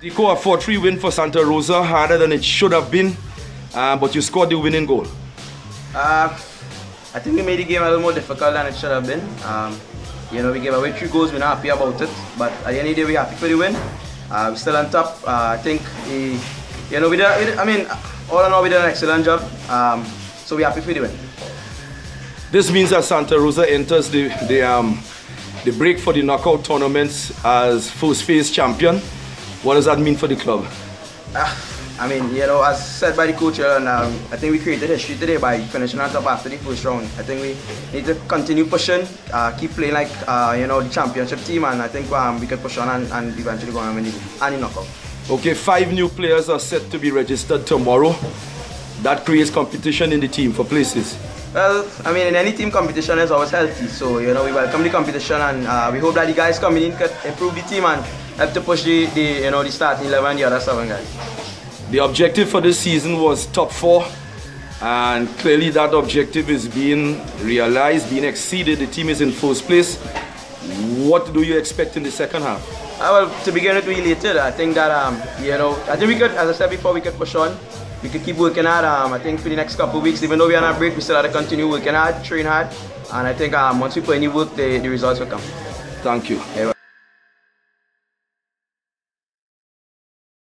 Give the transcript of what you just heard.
Rico, a 4-3 win for Santa Rosa, harder than it should have been, but you scored the winning goal. I think we made the game a little more difficult than it should have been. You know, we gave away 3 goals, we're not happy about it, but at the end of the day, we're happy for the win. We're still on top. I think, you know, all in all, we did an excellent job, so we're happy for the win. This means that Santa Rosa enters the break for the knockout tournaments as first phase champion. What does that mean for the club? I mean, you know, as said by the coach, and I think we created history today by finishing on top after the first round. I think we need to continue pushing, keep playing like you know, the championship team, and I think we can push on and eventually go on and win the knockout. Okay, 5 new players are set to be registered tomorrow. That creates competition in the team for places. Well, I mean, in any team, competition is always healthy. So, you know, we welcome the competition, and we hope that the guys coming in can improve the team and help to push the starting 11 and the other 7 guys. The objective for this season was top 4, and clearly that objective is being realized, being exceeded. The team is in first place. What do you expect in the second half? Well, to begin with, we elated. I think that you know, I think we could, as I said before, we could push on. We could keep working hard. I think for the next couple of weeks, even though we're on a break, we still have to continue working hard, train hard, and I think once we put in the work, the results will come. Thank you.